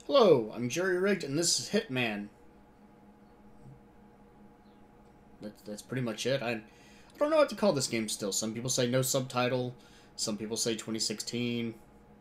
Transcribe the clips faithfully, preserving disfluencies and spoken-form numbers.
Hello, I'm Jerry Rigged, and this is Hitman. That's, that's pretty much it. I, I don't know what to call this game still. Some people say no subtitle. Some people say twenty sixteen.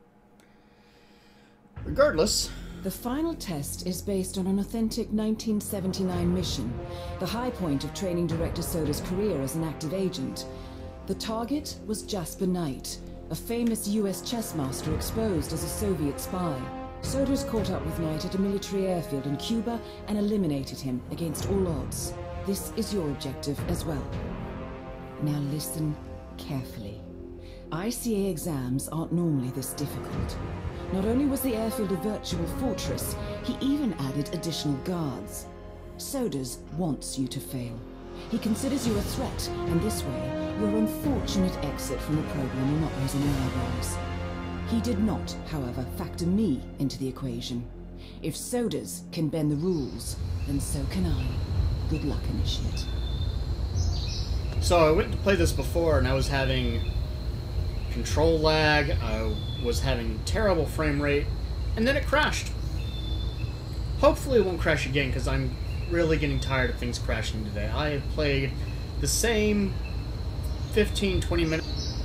Regardless. The final test is based on an authentic nineteen seventy-nine mission, the high point of training director Soda's career as an active agent. The target was Jasper Knight, a famous U S chess master exposed as a Soviet spy. Soda's caught up with Knight at a military airfield in Cuba and eliminated him against all odds. This is your objective as well. Now listen carefully. I C A exams aren't normally this difficult. Not only was the airfield a virtual fortress, he even added additional guards. Sodas wants you to fail. He considers you a threat, and this way, your unfortunate exit from the program will not raise any eyebrows. He did not, however, factor me into the equation. If Sodas can bend the rules, then so can I. Good luck, Initiate. So I went to play this before, and I was having control lag, I was having terrible frame rate, and then it crashed. Hopefully it won't crash again, because I'm really getting tired of things crashing today. I have played the same fifteen to twenty minutes,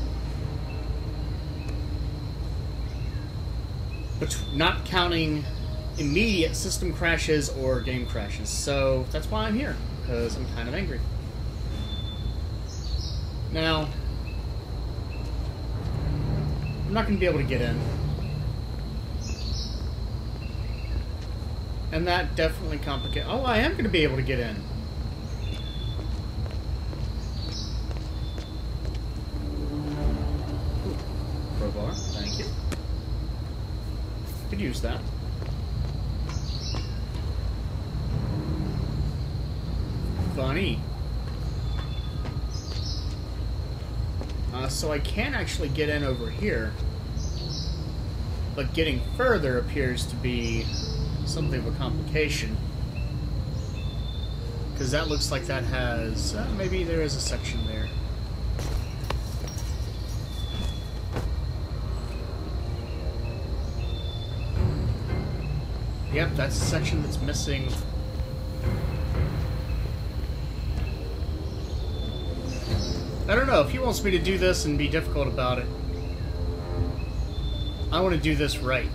but not counting immediate system crashes or game crashes. So that's why I'm here, because I'm kind of angry. Now, I'm not going to be able to get in. And that definitely complicates... Oh, I am going to be able to get in. Crowbar, thank you. Could use that. Funny. Uh, so I can actually get in over here, but getting further appears to be something of a complication, because that looks like that has uh, maybe there is a section there. Yep, that's a section that's missing. I don't know, if he wants me to do this and be difficult about it, I want to do this right.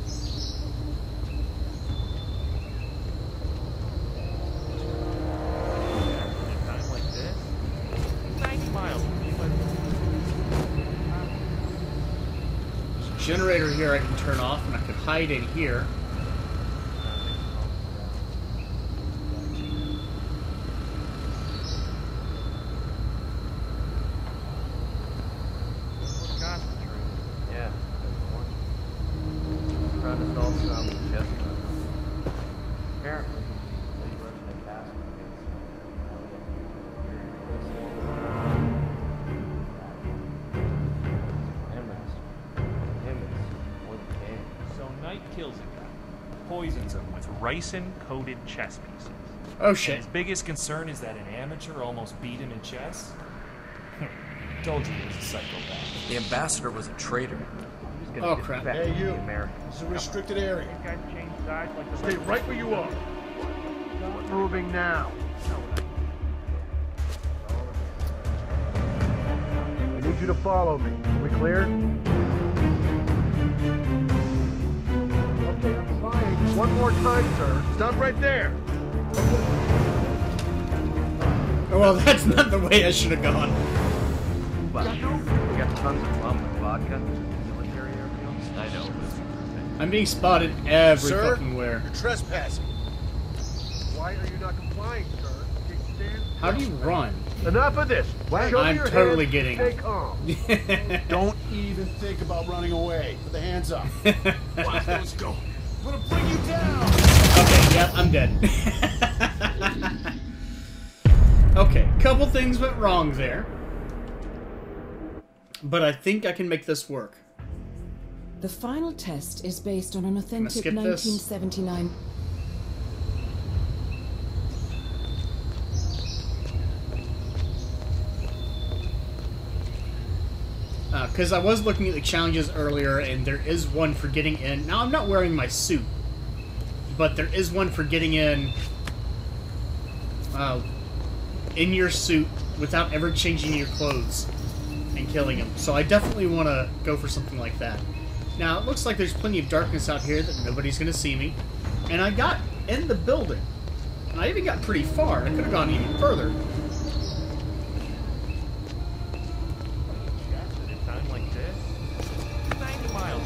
Time like this, ninety miles. Generator here I can turn off, and I can hide in here. Kills a guy, poisons him with ricin-coated chess pieces. Oh shit. And his biggest concern is that an amateur almost beat him in chess. Told you he was a psychopath. The ambassador was a traitor. Oh crap. Hey you, it's a restricted area. Stay right where you are. Not moving now. I need you to follow me. We clear? Okay, I'm trying. One more time, sir. Stop right there. Oh, well, that's not the way I should have gone. Well, we got tons of rum and vodka. Military airfields. I know. I'm being spotted every Sir, fucking where. You're trespassing. Why are you not complying, sir? Stand How do you run? Enough of this. Show I'm me your totally hands. getting. Stay calm. Don't even think about running away. Put the hands up. Let's go. I'm gonna bring you down. Okay, yep, I'm dead. Okay, couple things went wrong there, but I think I can make this work. The final test is based on an authentic nineteen seventy-nine... Because uh, I was looking at the challenges earlier, and there is one for getting in. Now, I'm not wearing my suit. but there is one for getting in uh, in your suit without ever changing your clothes and killing him. So I definitely want to go for something like that. Now, it looks like there's plenty of darkness out here that nobody's going to see me. And I got in the building. And I even got pretty far. I could have gone even further. At a time like this, ninety miles.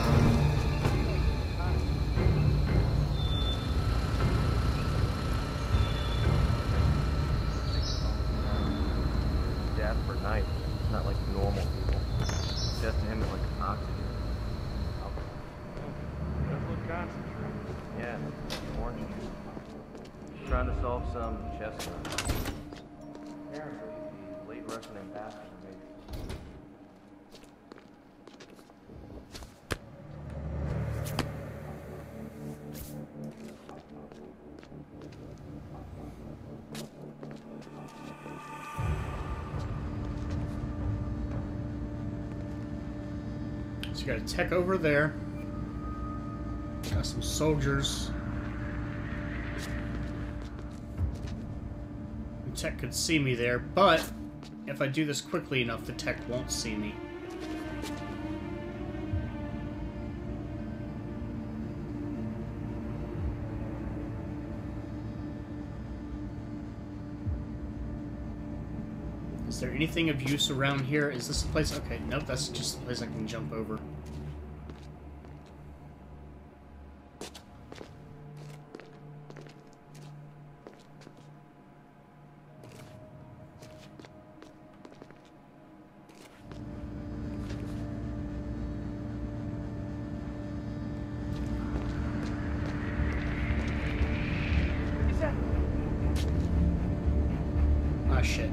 Death for night. It's not like normal people. Death to him is like oxygen. Does look concentrated. Yeah, orange juice. Trying to solve some chess crime. Apparently, the late Russian ambassador made. So you got a tech over there. Got some soldiers. The tech could see me there, but if I do this quickly enough, the tech won't see me. Is there anything of use around here? Is this a place? Okay, nope, that's just a place I can jump over. Ah, shit.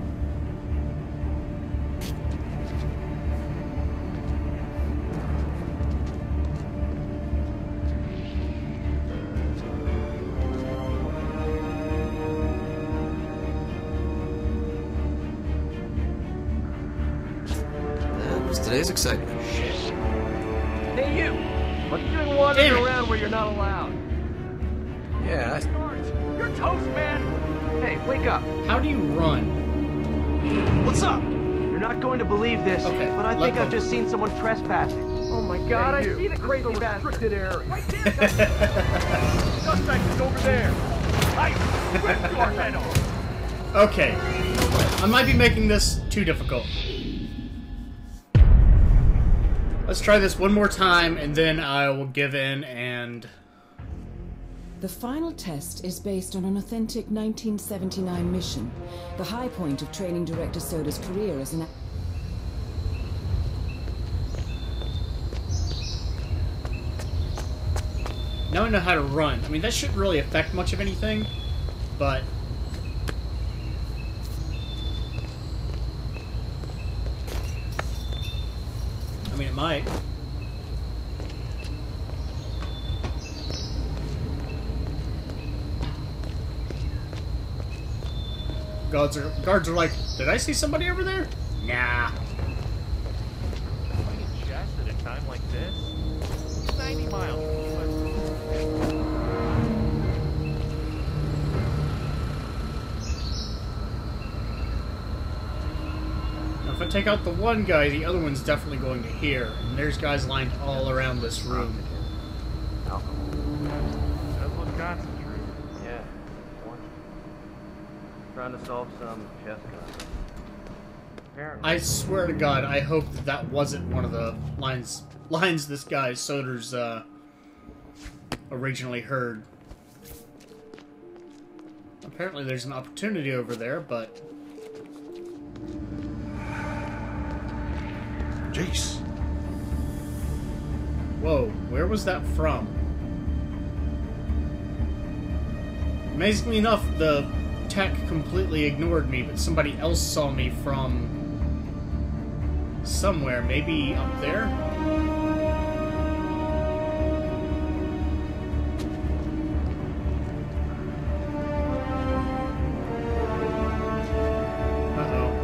That was today's excitement. Hey, you! What are you doing wandering Damn it. around where you're not allowed? Yeah, You're toast, man! Hey, wake up! How do you run? What's up? You're not going to believe this, Okay, but I let think go. I've just seen someone trespassing. Oh my god, I see the crazy bastard! Restricted area. Right there! Suspect is over there! I ripped your head off! Okay. I might be making this too difficult. Let's try this one more time, and then I will give in and... The final test is based on an authentic nineteen seventy-nine mission, the high point of training Director Soda's career as an... Now I know how to run. I mean, that shouldn't really affect much of anything, but... I mean, it might. Guards are, guards are like, did I see somebody over there? Nah. Playing chess at a time like this, ninety miles. Now, if I take out the one guy, the other one's definitely going to hear. And there's guys lined all around this room. Alcohol. Does look concentrated. Yeah, orange. Trying to solve some chess crime. Apparently. I swear to God, I hope that that wasn't one of the lines lines this guy Soder's uh, originally heard. Apparently, there's an opportunity over there, but Jace. whoa, where was that from? Amazingly enough, the tech completely ignored me, but somebody else saw me from somewhere, maybe up there? Uh-oh.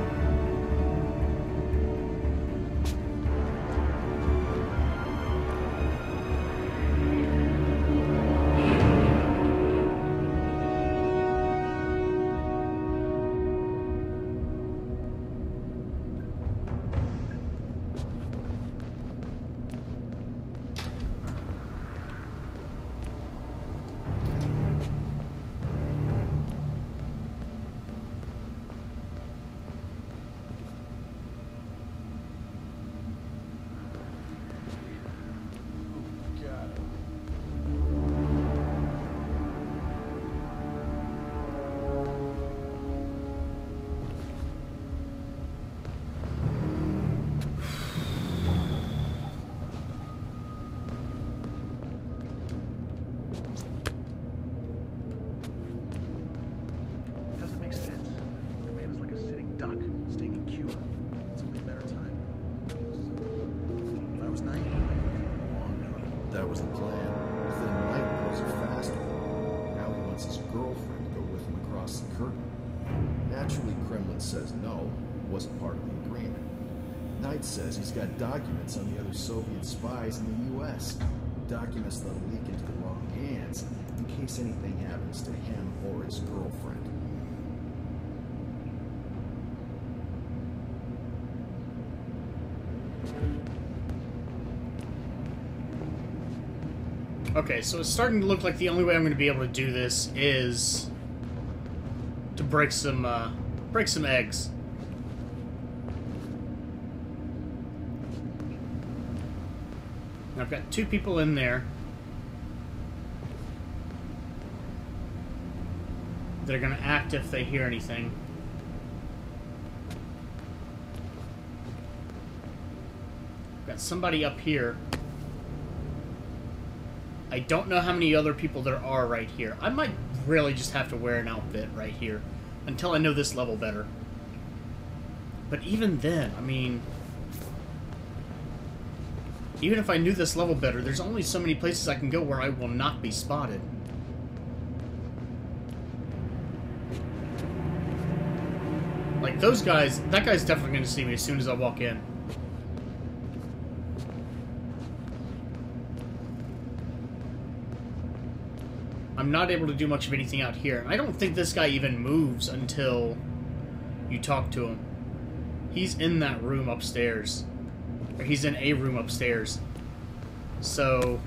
Kremlin says no, it wasn't part of the agreement. Knight says he's got documents on the other Soviet spies in the U S Documents that'll leak into the wrong hands in case anything happens to him or his girlfriend. Okay, so it's starting to look like the only way I'm going to be able to do this is to break some, uh, break some eggs. And I've got two people in there that are going to act if they hear anything. I've got somebody up here. I don't know how many other people there are right here. I might really just have to wear an outfit right here until I know this level better. But even then, I mean... even if I knew this level better, there's only so many places I can go where I will not be spotted. Like, those guys... that guy's definitely going to see me as soon as I walk in. I'm not able to do much of anything out here. I don't think this guy even moves until you talk to him. He's in that room upstairs. Or he's in a room upstairs. So...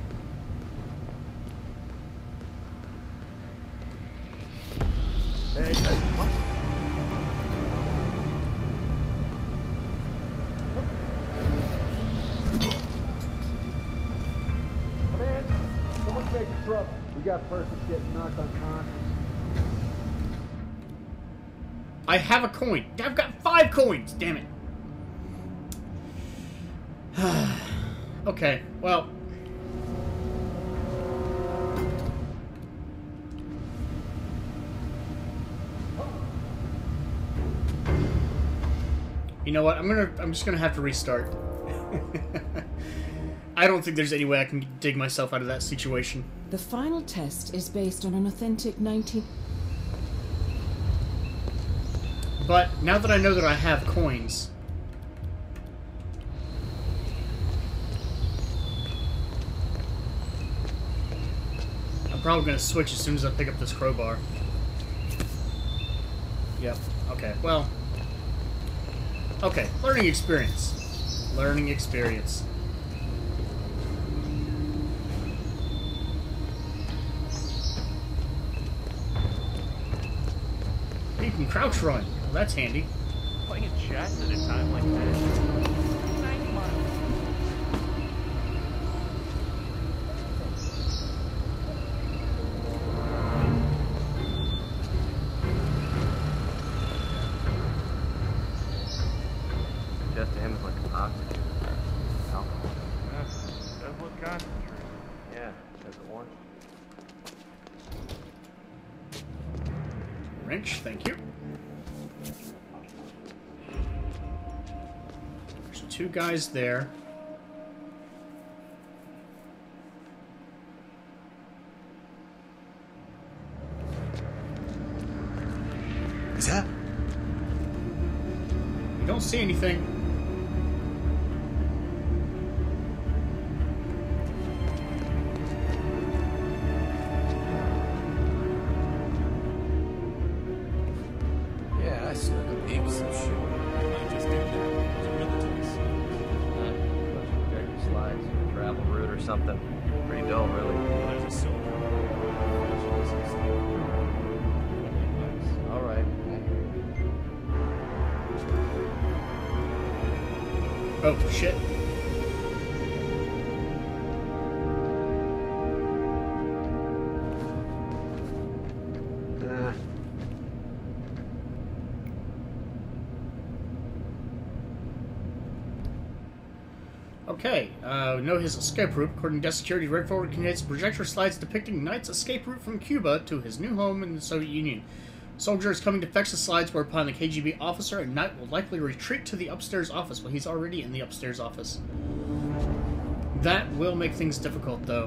Hey, hey, what? Come in. Someone's making trouble. We got persons getting knocked unconscious. I have a coin. I've got five coins. Damn it. Okay, well. You know what? I'm gonna. I'm just gonna have to restart. I don't think there's any way I can dig myself out of that situation. The final test is based on an authentic nineteen... But now that I know that I have coins, I'm probably going to switch as soon as I pick up this crowbar. Yep. Okay. Well. Okay. Learning experience. Learning experience. You can crouch run. Well, that's handy. Playing chess at a time like this. ninety miles. Just to him is like oxygen. Alcohol. Yeah, does look concentrated. Yeah, there's a one. Wrench, thank you. There's two guys there. Is that? You don't see anything. Yeah, I see like a big some shit. I just did that. It's a military scene. Uh, bunch of dirty slides, travel route or something. Pretty dull, really. There's a soldier. All right. Oh, shit. Uh, Okay, uh, we know his escape route. According to desk security, Red Forward contains projector slides depicting Knight's escape route from Cuba to his new home in the Soviet Union. Soldier is coming to fetch the slides, whereupon the K G B officer and Knight will likely retreat to the upstairs office. Well, he's already in the upstairs office. That will make things difficult, though.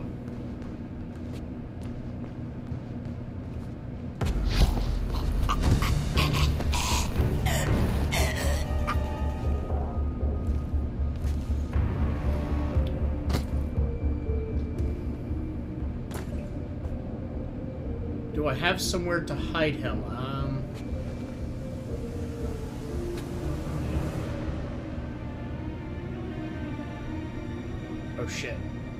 Do I have somewhere to hide him? Um... Oh, shit.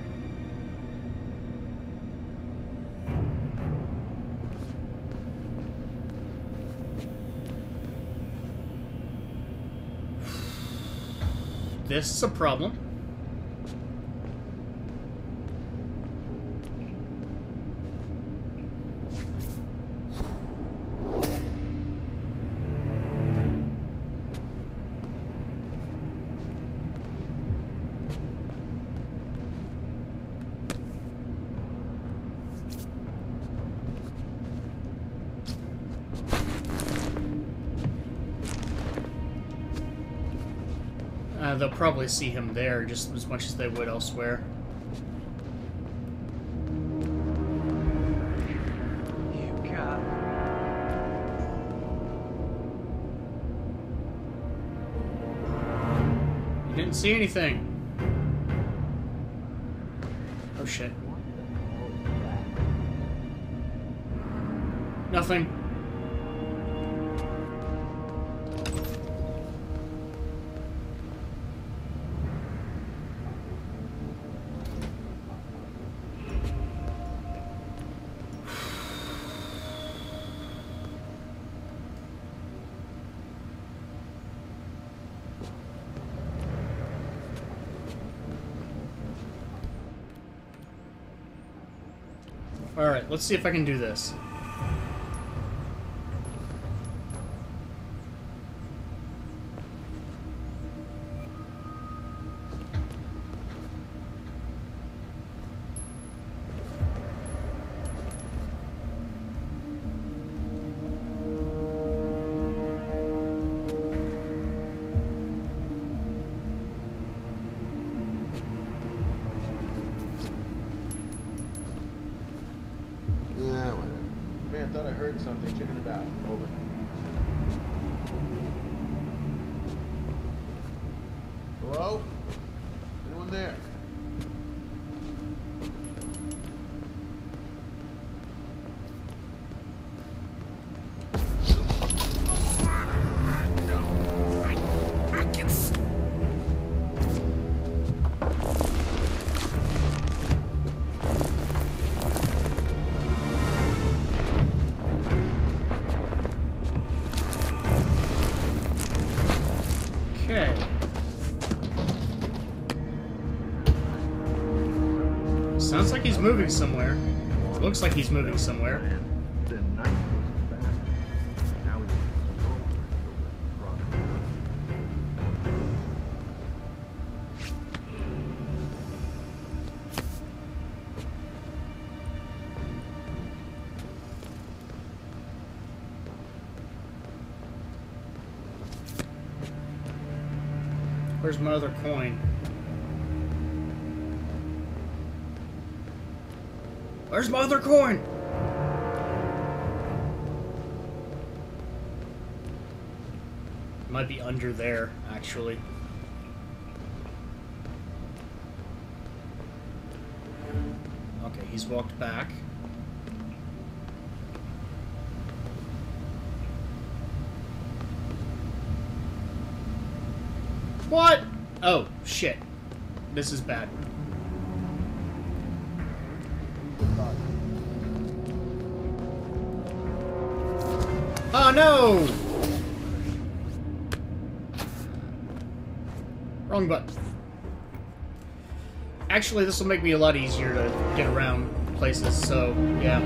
This is a problem. Uh, they'll probably see him there just as much as they would elsewhere. You got it. You didn't see anything. Oh shit. Nothing. Alright, let's see if I can do this. Yeah, whatever. Man, I thought I heard something chicken about. Over. Hello? Anyone there? Okay. Sounds like he's moving somewhere. Looks like he's moving somewhere. The night was fast. Now he's Where's my other coin? Where's my other coin? Might be under there, actually. Okay, he's walked back. What? Oh, shit. This is bad. Oh, no! Wrong button. Actually, this will make me a lot easier to get around places, so, yeah.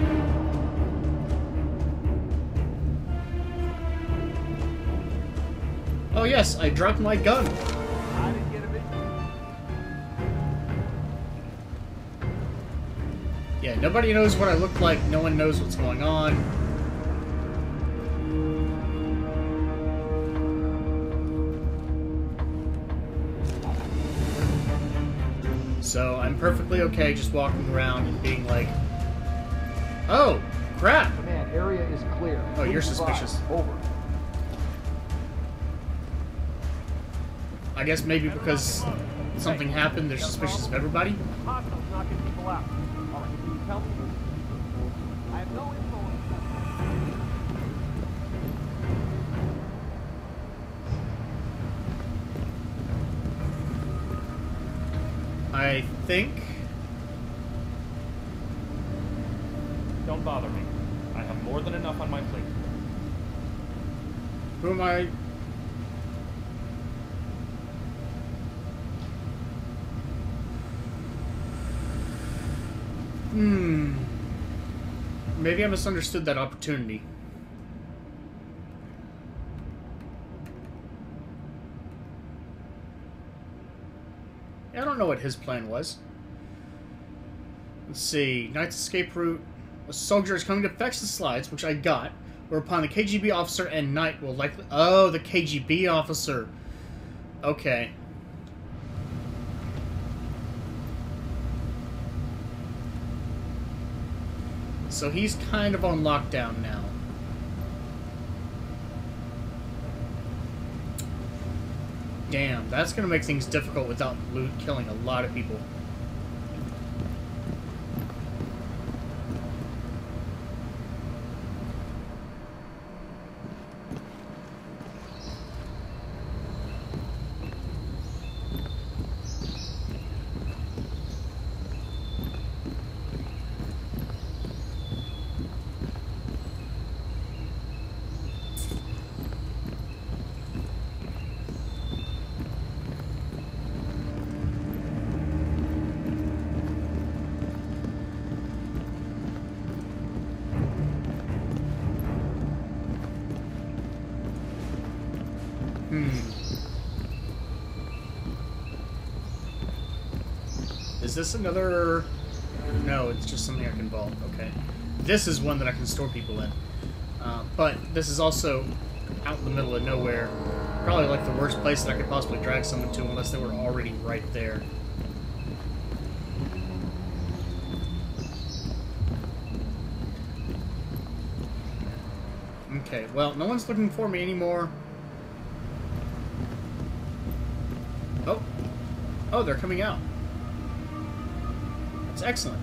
Oh, yes, I dropped my gun. I didn't get a bit. Yeah, nobody knows what I look like. No one knows what's going on. So I'm perfectly okay just walking around and being like, oh, crap. Command, area is clear. Oh, you're Please advise. suspicious. Over. I guess maybe because something happened, they're suspicious of everybody. Hostiles knocking people out. All right, can you tell me? I have no info on think... Don't bother me. I have more than enough on my plate. Who am I? Hmm. Maybe I misunderstood that opportunity. I don't know what his plan was. Let's see. Knight's escape route. A soldier is coming to fetch the slides, which I got, whereupon the K G B officer and Knight will likely... Oh, the K G B officer. Okay. So he's kind of on lockdown now. Damn, that's going to make things difficult without Loot killing a lot of people. Is this another... No, it's just something I can vault. Okay. This is one that I can store people in. Uh, but this is also out in the middle of nowhere. Probably like the worst place that I could possibly drag someone to unless they were already right there. Okay, well, no one's looking for me anymore. Oh. Oh, they're coming out. That's excellent.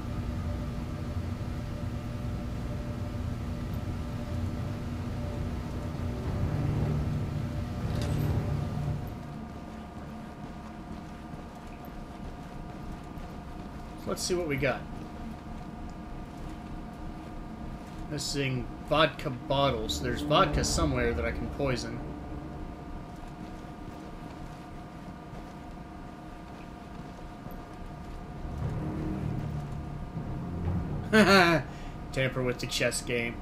Let's see what we got. Missing vodka bottles. There's vodka somewhere that I can poison. Tamper with the chess game.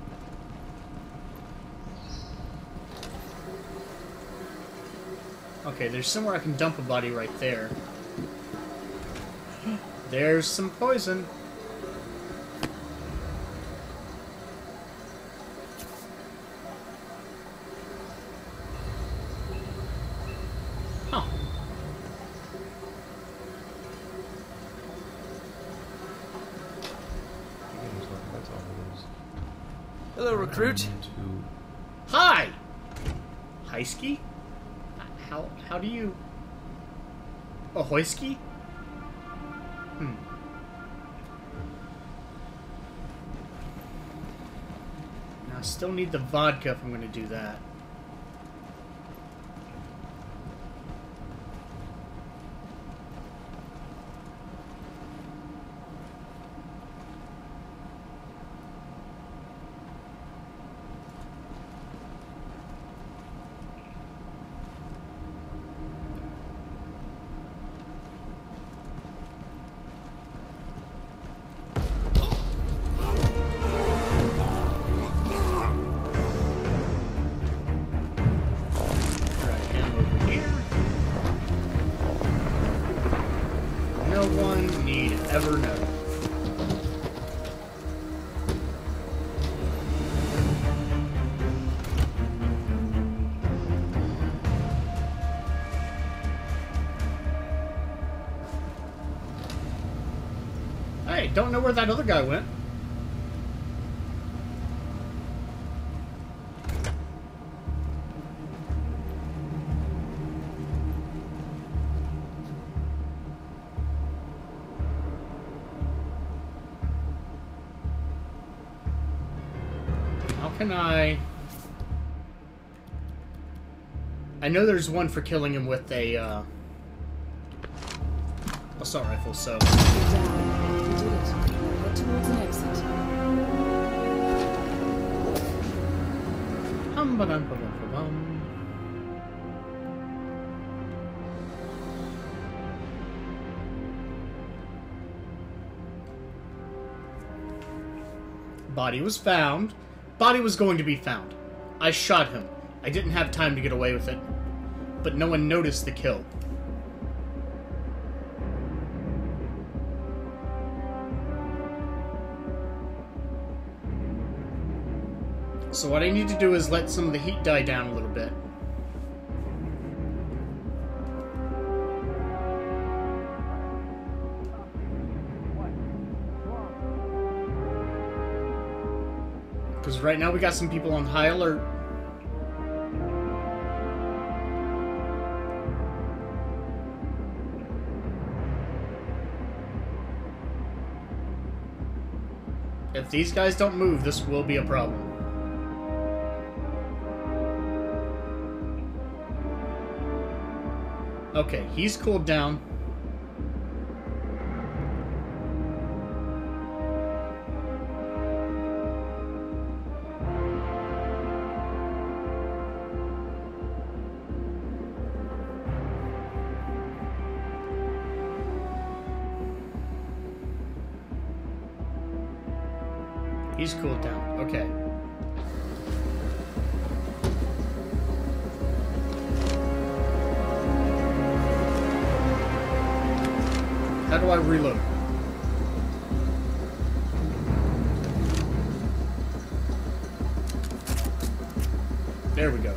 Okay, there's somewhere I can dump a body right there. There's some poison. Huh. Hello, recruit. Hi! Heisky? How, how do you... Ahoyski? Hmm. Now, I still need the vodka if I'm going to do that. Hey, don't know where that other guy went. How can I... I know there's one for killing him with a, uh... a assault rifle, so... Get down. You did it. Now head towards an exit. Hum ba dum ba dum ba bum. Body was found. Body was going to be found. I shot him. I didn't have time to get away with it. But no one noticed the kill. So what I need to do is let some of the heat die down a little bit. Because right now we got some people on high alert. If these guys don't move, this will be a problem. Okay, he's cooled down. He's cooled down. Okay. How do I reload? There we go.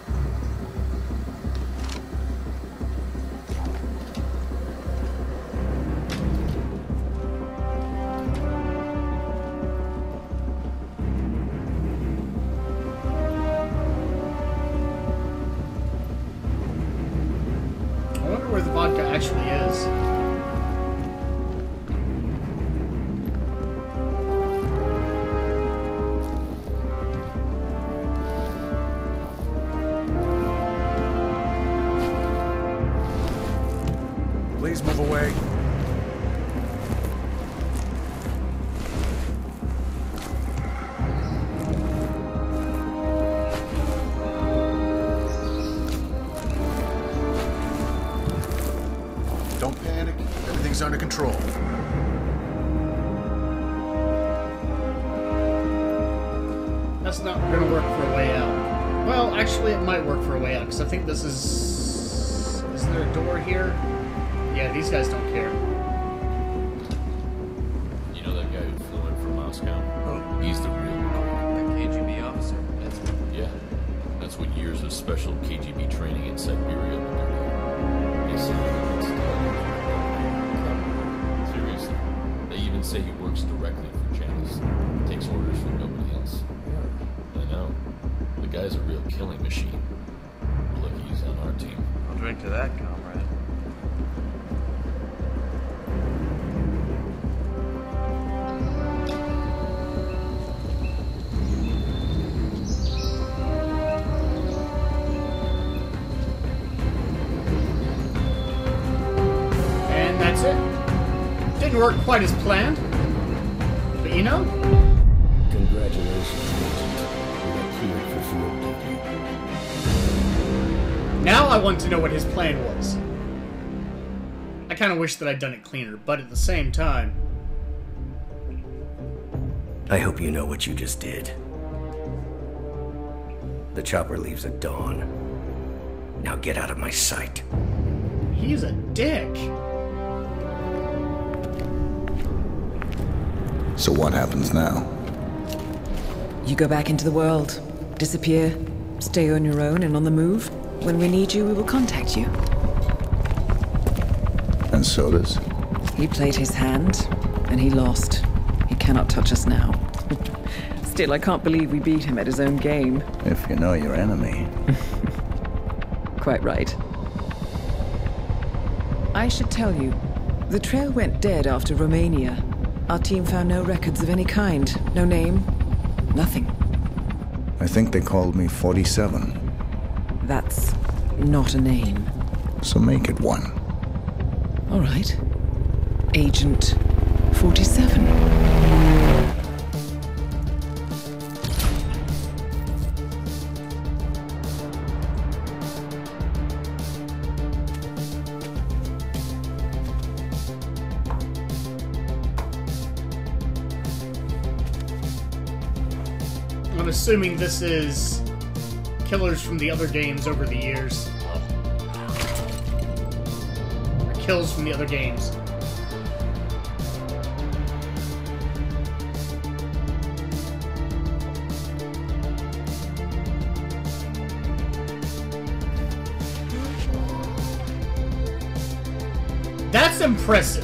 I wonder where the vodka actually is. Please move away. Don't panic. Everything's under control. That's not gonna work for a way out. Well, actually, it might work for a way out, because I think this is... Is there a door here? Yeah, these guys don't care. You know that guy who flew in from Moscow? Oh. He's the real McCoy. The K G B officer. That's Yeah. That's what years of special K G B training in Siberia would do. They say he gets intelligence. Seriously. They even say he works directly for Janice. Takes orders from nobody else. I know. The guy's a real killing machine. We're lucky he's on our team. I'll drink to that, comrade. And that's it. Didn't work quite as planned. But you know... Congratulations, Agent. We got cleared for field duty. Now I want to know what his plan was. I kind of wish that I'd done it cleaner, but at the same time... I hope you know what you just did. The chopper leaves at dawn. Now get out of my sight. He's a dick. So what happens now? You go back into the world, disappear, stay on your own and on the move. When we need you, we will contact you. And so does. He played his hand, and he lost. He cannot touch us now. Still, I can't believe we beat him at his own game. If you know your enemy. Quite right. I should tell you, the trail went dead after Romania. Our team found no records of any kind. No name. Nothing. I think they called me forty-seven. That's not a name. So make it one. All right. Agent forty-seven. I'm assuming this is killers from the other games over the years. Or kills from the other games. That's impressive.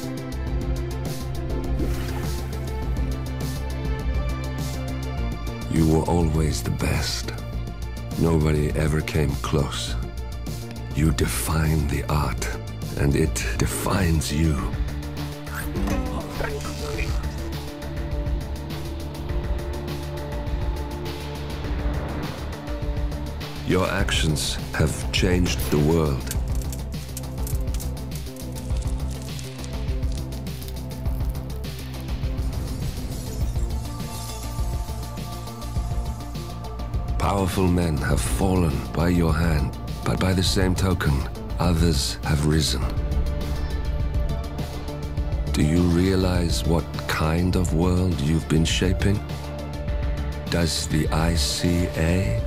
You were always the best. Nobody ever came close. You define the art, and it defines you. Your actions have changed the world. Powerful men have fallen by your hand, but by the same token, others have risen. Do you realize what kind of world you've been shaping? Does the I C A?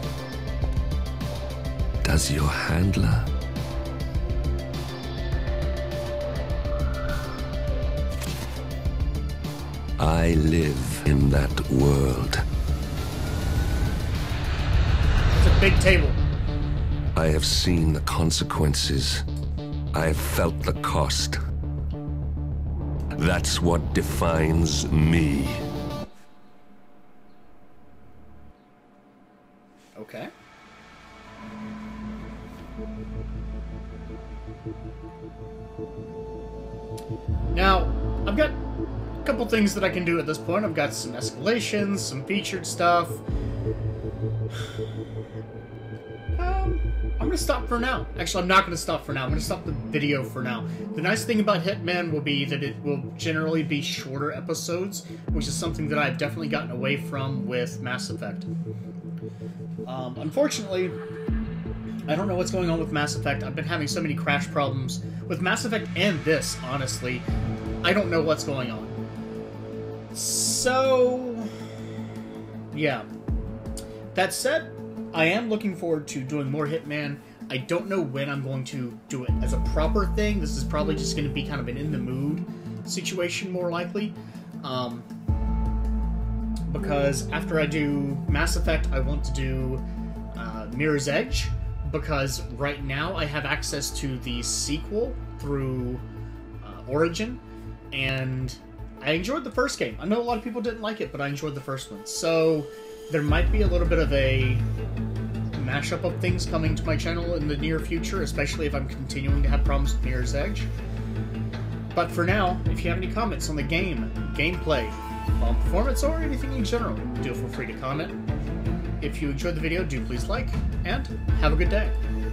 Does your handler? I live in that world. Big table. I have seen the consequences. I have felt the cost. That's what defines me. Okay. Now, I've got a couple things that I can do at this point. I've got some escalations, some featured stuff. Um, I'm gonna stop for now. Actually, I'm not gonna stop for now. I'm gonna stop the video for now. The nice thing about Hitman will be that it will generally be shorter episodes, which is something that I've definitely gotten away from with Mass Effect. Um, unfortunately, I don't know what's going on with Mass Effect. I've been having so many crash problems with Mass Effect and this, honestly. I don't know what's going on. So, yeah. That said, I am looking forward to doing more Hitman. I don't know when I'm going to do it as a proper thing. This is probably just going to be kind of an in-the-mood situation, more likely. Um, because after I do Mass Effect, I want to do uh, Mirror's Edge, because right now I have access to the sequel through uh, Origin, and I enjoyed the first game. I know a lot of people didn't like it, but I enjoyed the first one. So there might be a little bit of a mashup of things coming to my channel in the near future, especially if I'm continuing to have problems with Mirror's Edge. But for now, if you have any comments on the game, gameplay, on performance, or anything in general, do feel free to comment. If you enjoyed the video, do please like, and have a good day.